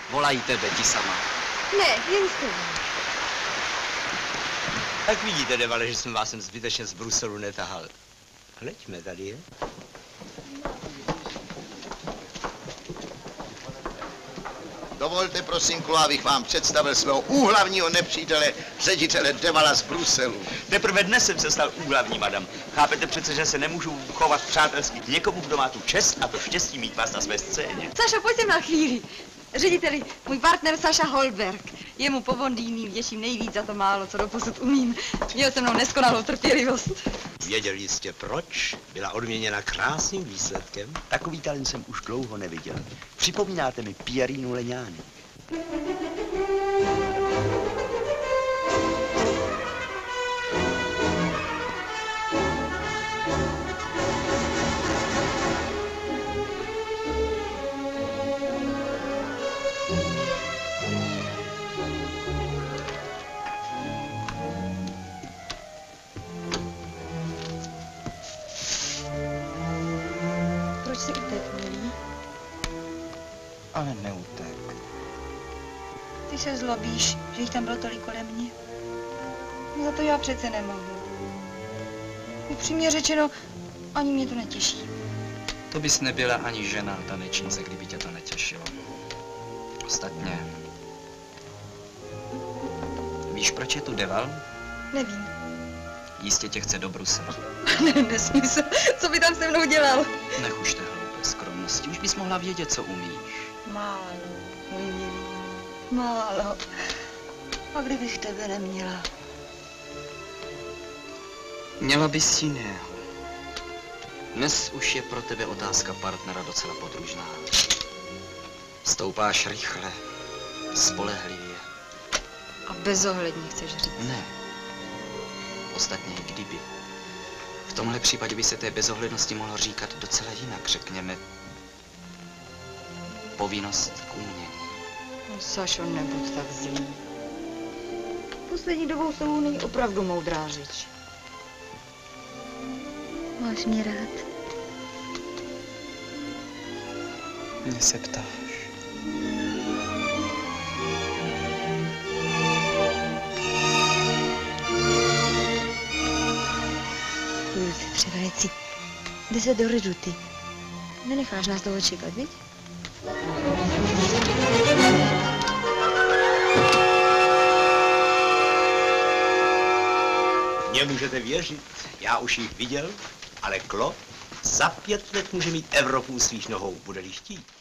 Volají tebe, ti sama. Ne, jen s tebou. Tak vidíte, Devale, že jsem vás sem zbytečně z Bruselu netahal. Hleďme, tady je. Dovolte, prosím, abych vám představil svého úhlavního nepřítele, ředitele Devala z Bruselu. Teprve dnes jsem se stal úhlavní, madam. Chápete přece, že se nemůžu chovat přátelsky k někomu, kdo má tu čest a to štěstí mít vás na své scéně. Saša, pojď sem na chvíli. Řediteli, můj partner Saša Holberg. Jemu po Vondýní vděčím nejvíc za to málo, co doposud umím. Měl se mnou neskonalou trpělivost. Věděl jistě proč? Byla odměněna krásným výsledkem. Takový talent jsem už dlouho neviděl. Připomínáte mi Pierinu Leňány. Proč jsi utek, milý? Ale neutek. Ty se zlobíš, že jich tam bylo tolik kolem mě. No za to já přece nemohu. Upřímně řečeno, ani mě to netěší. To bys nebyla ani žena tanečnice, kdyby tě to netěšilo. Ostatně... Víš, proč je tu Deval? Nevím. Jistě tě chce do Bruselu. Ne, nesmysl. Co by tam se mnou dělal? Nech už té hloupé skromnosti, už bys mohla vědět, co umíš. Málo, můj milý. Málo. A kdybych tebe neměla? Měla bys jiného. Dnes už je pro tebe otázka partnera docela podružná. Stoupáš rychle, spolehlivě. A bezohledně chceš říct. Ne. Ostatně kdyby. V tomhle případě by se té bezohlednosti mohlo říkat docela jinak, řekněme. Povinnost k umění. No, Sašo, nebuď tak zlý. Poslední dobou se mu není opravdu moudrá řeč. Máš mě rád? Mě se ptáš. Půjdu se převléci. Jde se do reduty. Nenecháš nás toho čekat, viď? Mně můžete věřit, já už jich viděl, ale Klop za 5 let může mít Evropu u svých nohou, bude-li chtít.